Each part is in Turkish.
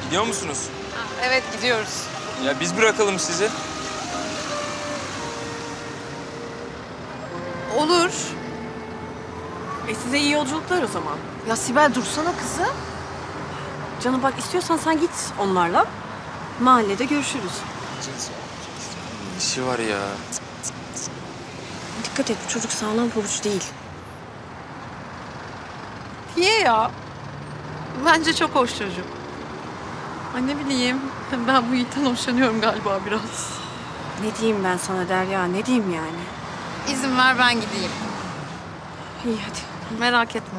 Gidiyor musunuz? Evet, gidiyoruz. Ya biz bırakalım sizi. Olur. Size iyi yolculuklar o zaman. Ya Sibel dursana kızım. Canım bak istiyorsan sen git onlarla. Mahallede görüşürüz. İşi var ya. Dikkat et bu çocuk sağlam pabuç değil. Niye ya? Bence çok hoş çocuk. Ay ne bileyim, ben bu Yiğit'ten hoşlanıyorum galiba biraz. Ne diyeyim ben sana Derya, ne diyeyim yani? İzin ver ben gideyim. İyi hadi. Merak etme.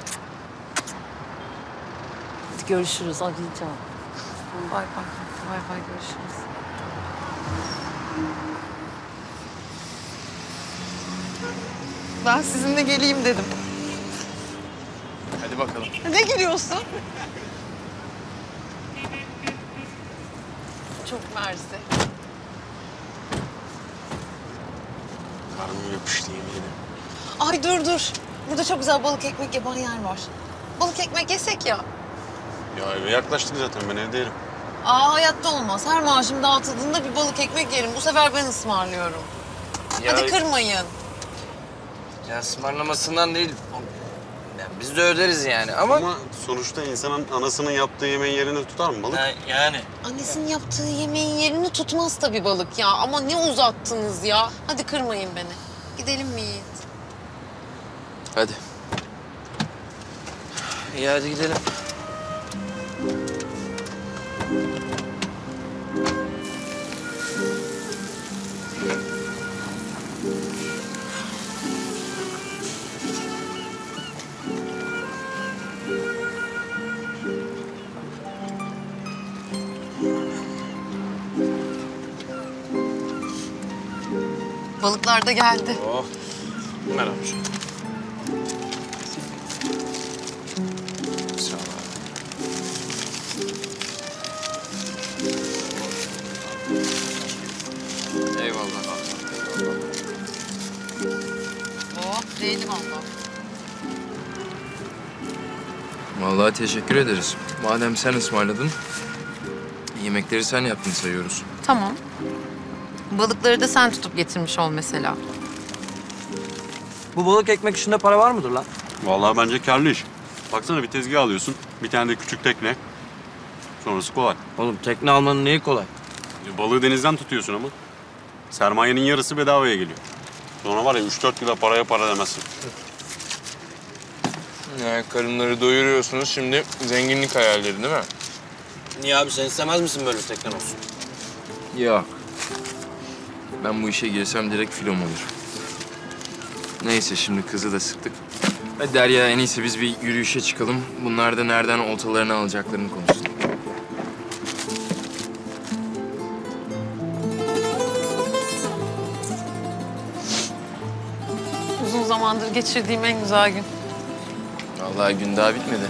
Hadi görüşürüz arayacağım. Bay bay. Bay bay, görüşürüz. Ben sizinle geleyim dedim. Hadi bakalım. Ne gülüyorsun? Çok mersi. Karnım yapıştı yemin ederim. Ay dur. Burada çok güzel balık ekmek yapan yer var. Balık ekmek yesek ya. Ya eve yaklaştık zaten, ben evde yerim. Hayatta olmaz. Her maaşım dağıtıldığında bir balık ekmek yerim. Bu sefer ben ısmarlıyorum. Ya, Hadi kırmayın. Ya ısmarlamasından değil. Ya biz de öderiz yani ama... Ama sonuçta insanın anasının yaptığı yemeğin yerini tutar mı balık? Yani. Annesinin yaptığı yemeğin yerini tutmaz tabii balık ya. Ama ne uzattınız ya. Hadi kırmayın beni. Gidelim mi Yiğit? Hadi. İyi hadi gidelim. Balıklar da geldi. Oh. Merhaba. Sağ ol abi. Eyvallah. Oh, değdi valla. Vallahi teşekkür ederiz. Madem sen ısmarladın, yemekleri sen yaptın sayıyoruz. Tamam. Balıkları da sen tutup getirmiş ol mesela. Bu balık ekmek işinde para var mıdır lan? Vallahi bence kârlı iş. Baksana, bir tezgah alıyorsun, bir tane de küçük tekne. Sonrası kolay. Oğlum tekne almanın neyi kolay? Balığı denizden tutuyorsun ama. Sermayenin yarısı bedavaya geliyor. Sonra var ya 3-4 kilo paraya para demezsin. Yani karınları doyuruyorsunuz, şimdi zenginlik hayalleri değil mi? Niye abi sen istemez misin böyle bir teknen olsun? Yok. Ben bu işe girsem direkt filom olur. Neyse şimdi kızı da sıktık. Hadi Derya, en iyisi biz bir yürüyüşe çıkalım. Bunlar da nereden oltalarını alacaklarını konuşsun. Uzun zamandır geçirdiğim en güzel gün. Vallahi gün daha bitmedi.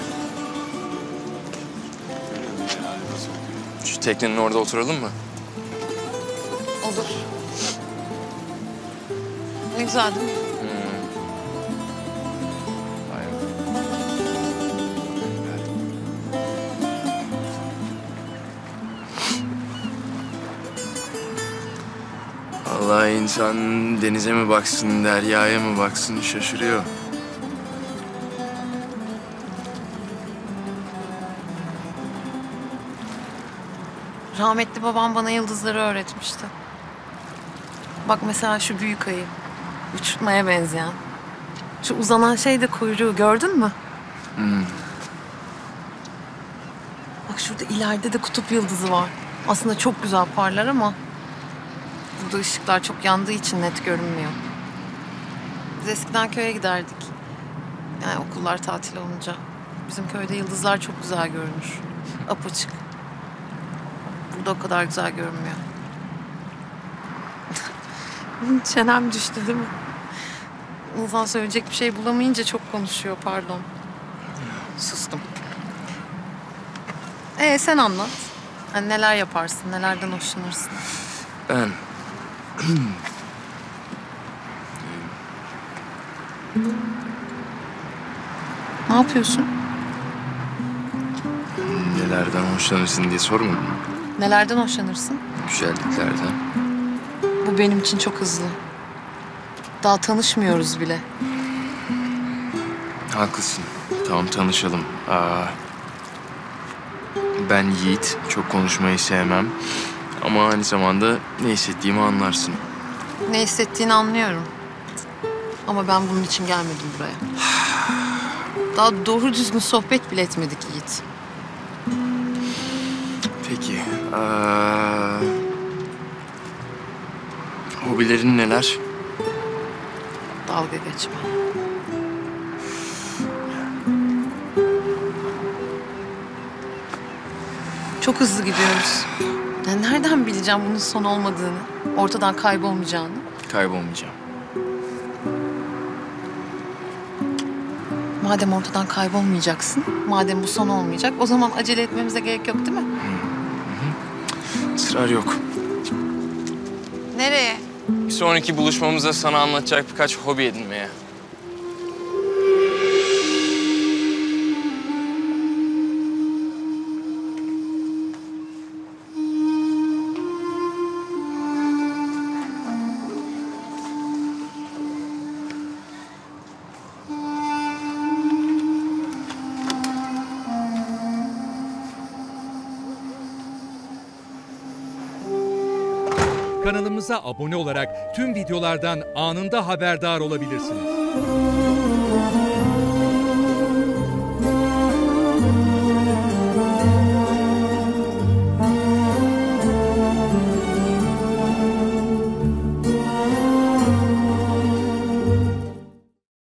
Şu teknenin orada oturalım mı? Olur. Ne güzel değil mi? Vay be. Vallahi insan denize mi baksın, deryaya mı baksın şaşırıyor. Rahmetli babam bana yıldızları öğretmişti. Bak mesela şu büyük ayı. Uçurtmaya benzeyen. Şu uzanan şey de kuyruğu, gördün mü? Bak şurada ileride de kutup yıldızı var. Aslında çok güzel parlar ama burada ışıklar çok yandığı için net görünmüyor. Biz eskiden köye giderdik. Yani okullar tatil olunca. Bizim köyde yıldızlar çok güzel görünür. Apaçık. Burada o kadar güzel görünmüyor. Çenem düştü değil mi? İnsan söyleyecek bir şey bulamayınca çok konuşuyor, pardon. Sustum. Sen anlat. Hani neler yaparsın, nelerden hoşlanırsın? Ben... Ne yapıyorsun? Neler nelerden hoşlanırsın diye sormadın mı? Nelerden hoşlanırsın? Güzelliklerden. Bu benim için çok hızlı. Daha tanışmıyoruz bile. Haklısın. Tamam, tanışalım. Ben Yiğit. Çok konuşmayı sevmem. Ama aynı zamanda ne hissettiğimi anlarsın. Ne hissettiğini anlıyorum. Ama ben bunun için gelmedim buraya. Daha doğru düzgün sohbet bile etmedik Yiğit. Peki. Hobilerin neler? Dalga geçme. Çok hızlı gidiyoruz. Ya nereden bileceğim bunun son olmadığını, ortadan kaybolmayacağını? Kaybolmayacağım. Madem ortadan kaybolmayacaksın, madem bu son olmayacak, o zaman acele etmemize gerek yok değil mi? Israr yok. Nereye? Bir sonraki buluşmamızda sana anlatacak birkaç hobi edinmeye. Kanalımıza abone olarak tüm videolardan anında haberdar olabilirsiniz.